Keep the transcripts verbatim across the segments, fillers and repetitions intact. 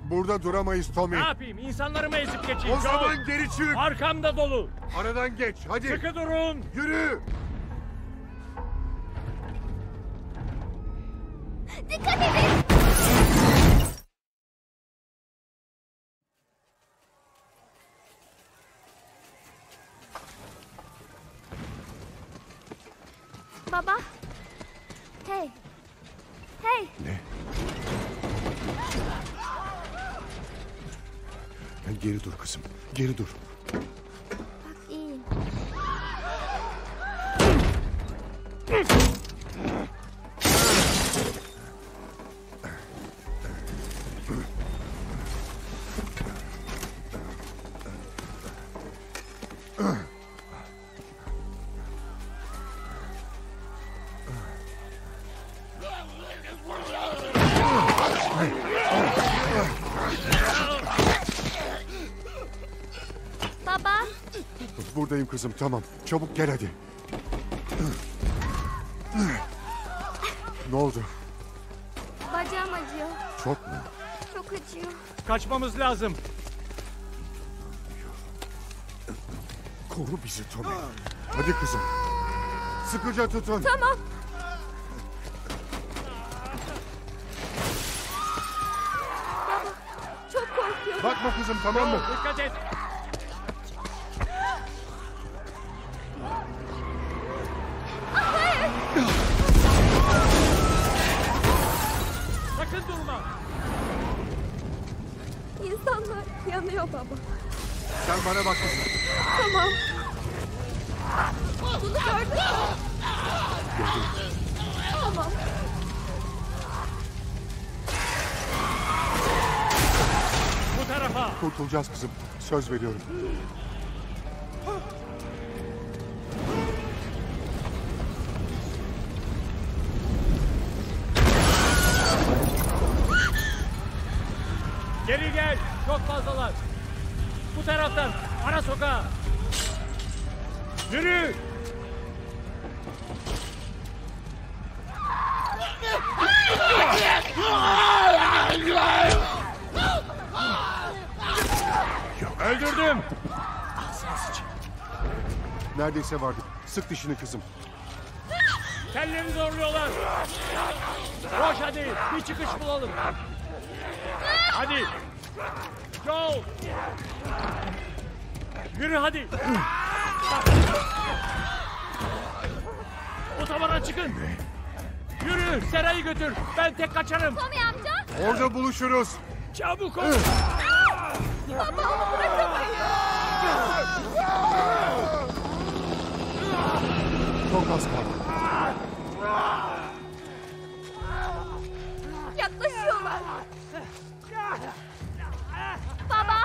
Burada duramayız Tommy. Ne yapayım? İnsanları mı ezip geçeyim? O zaman geri çık. Arkamda dolu. Aradan geç. Hadi. Sıkı durun. Yürü. Dikkat edin. Baba. Hey. Hey. Ne? Geri dur kızım. Geri dur. Bak iyiyim. Baba. Buradayım kızım, tamam. Çabuk gel hadi. Ne oldu? Bacağım acıyor. Çok mu? Çok acıyor. Kaçmamız lazım. Koru bizi Tommy. Hadi kızım. Sıkıca tutun. Tamam. Baba çok korkuyorum. Bakma kızım, tamam mı? Dikkat et. Sakın durma. İnsanlar yanıyor baba. Sen bana bak kızım. Tamam. Bunu gördün mü? Tamam. Bu tarafa. Kurtulacağız kızım. Söz veriyorum. Geri gel. Çok fazlalar. Bu taraftan. Ara sokağa. Yürü. Öldürdüm. Neredeyse vardık. Sık dişini kızım. Telleri zorluyorlar. Koş hadi. Bir çıkış bulalım. Hadi. Joel. Yürü hadi. Otobana çıkın. Yürü. Sera'yı götür. Ben tek kaçarım. Tommy amca. Orada buluşuruz. Çabuk ol. Baba onu bırakamayız. Çok az kaldı. Yaklaşıyorlar. Baba.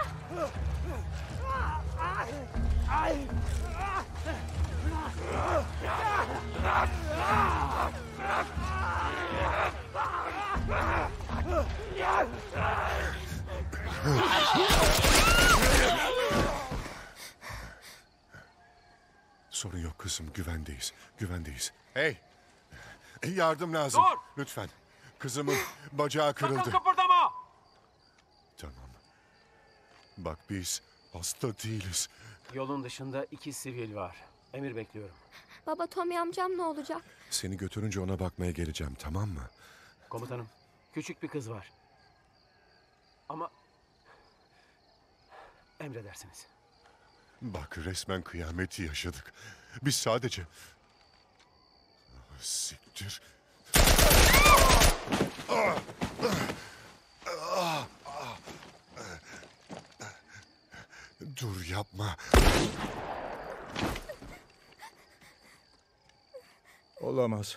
Sorun yok kızım. Güvendeyiz. Güvendeyiz. Hey. Yardım lazım. Dur! Lütfen. Kızımın bacağı kırıldı. Sakın kıpırdama! Tamam. Bak biz hasta değiliz. Yolun dışında iki sivil var. Emir bekliyorum. Baba Tommy amcam ne olacak? Seni götürünce ona bakmaya geleceğim, tamam mı? Komutanım, küçük bir kız var. Ama emredersiniz. Bak resmen kıyameti yaşadık. Biz sadece... Ah, siktir. Dur yapma. Olamaz.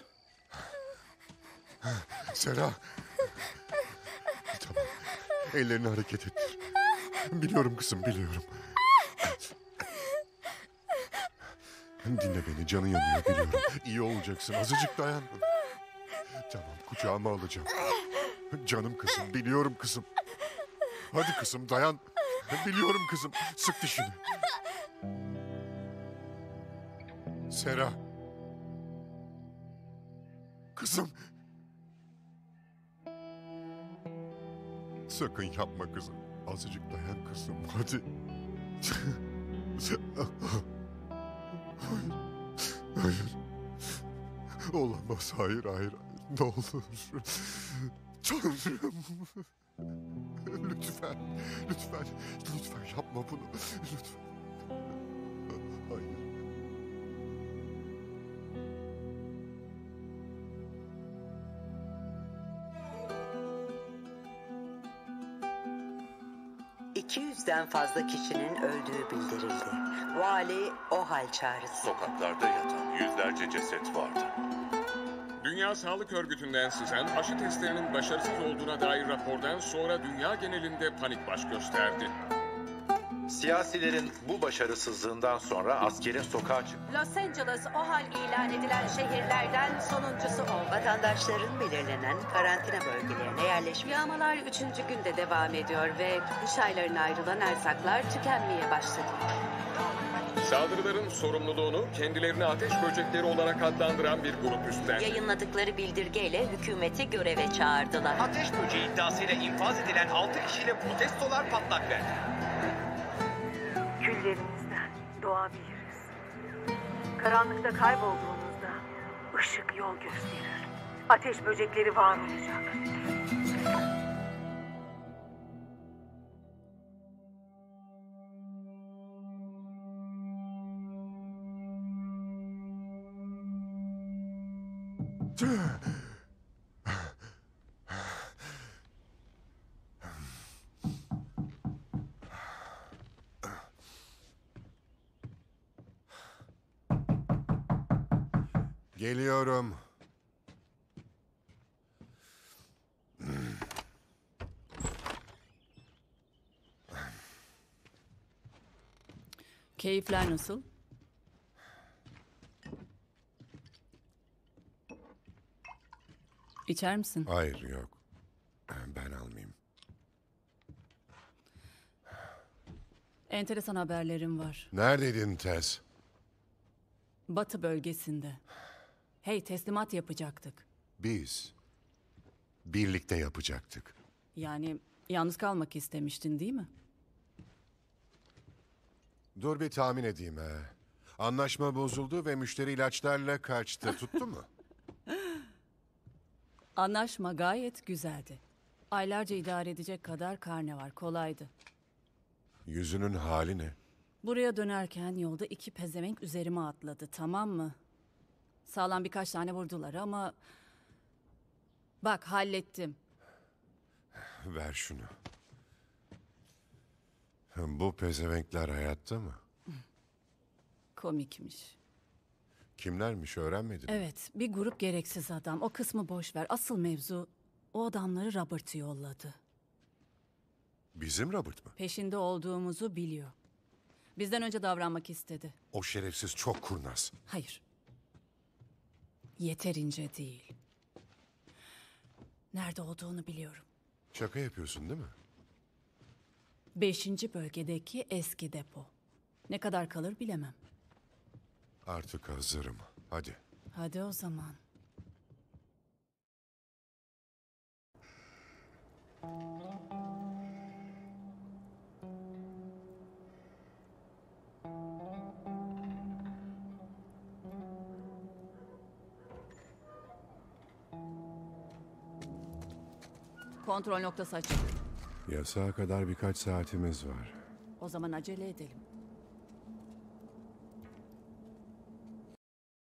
Sera. Tamam. Ellerini hareket ettir. Biliyorum kızım, biliyorum. Dinle beni, canın yanıyor biliyorum. İyi olacaksın, azıcık dayan. Tamam, kucağıma alacağım. Canım kızım, biliyorum kızım. Hadi kızım, dayan. Biliyorum kızım, sık dişini. Sera. Kızım. Sakın yapma kızım. Azıcık dayan kızım. Hadi. Hayır. Hayır. Olamaz. Hayır, hayır. Ne olur. Tanrım. Lütfen. Lütfen. Lütfen yapma bunu. Lütfen. Hayır. iki yüzden fazla kişinin öldüğü bildirildi. Vali o hal çağrısı. Sokaklarda yatan yüzlerce ceset vardı. Dünya Sağlık Örgütü'nden sızan aşı testlerinin başarısız olduğuna dair rapordan sonra dünya genelinde panik baş gösterdi. Siyasilerin bu başarısızlığından sonra askerin sokağa çıkması Los Angeles o hal ilan edilen şehirlerden sonuncusu oldu. Vatandaşların belirlenen karantina bölgelerine yerleşmiş. Yağmalar üçüncü günde devam ediyor ve kış aylarına ayrılan erzaklar tükenmeye başladı. Saldırıların sorumluluğunu kendilerini ateş böcekleri olarak adlandıran bir grup üstlendi. Yayınladıkları bildirgeyle hükümeti göreve çağırdılar. Ateş böceği iddiasıyla infaz edilen altı kişiyle protestolar patlak verdi. Küllerimizden doğabiliriz. Karanlıkta kaybolduğumuzda ışık yol gösterir. Ateş böcekleri var olacak. Geliyorum. Keyifler nasıl? İçer misin? Hayır, yok. Ben almayayım. Enteresan haberlerim var. Neredeydin Tess? Batı bölgesinde. Hey, teslimat yapacaktık. Biz birlikte yapacaktık. Yani yalnız kalmak istemiştin değil mi? Dur bir tahmin edeyim he. Anlaşma bozuldu ve müşteri ilaçlarla kaçtı. Tuttu mu? Anlaşma gayet güzeldi. Aylarca idare edecek kadar karne var, kolaydı. Yüzünün hali ne? Buraya dönerken yolda iki pezevenk üzerime atladı, tamam mı? Sağlam birkaç tane vurdular ama... Bak, hallettim. Ver şunu. Bu pezevenkler hayatta mı? Komikmiş. Kimlermiş öğrenmedin mi? Evet, bir grup gereksiz adam. O kısmı boş ver. Asıl mevzu o adamları Robert yolladı. Bizim Robert mı? Peşinde olduğumuzu biliyor. Bizden önce davranmak istedi. O şerefsiz çok kurnaz. Hayır. Yeterince değil. Nerede olduğunu biliyorum. Şaka yapıyorsun değil mi? Beşinci bölgedeki eski depo. Ne kadar kalır bilemem. Artık hazırım. Hadi. Hadi o zaman. Kontrol noktası açık. Yasağa kadar birkaç saatimiz var. O zaman acele edelim.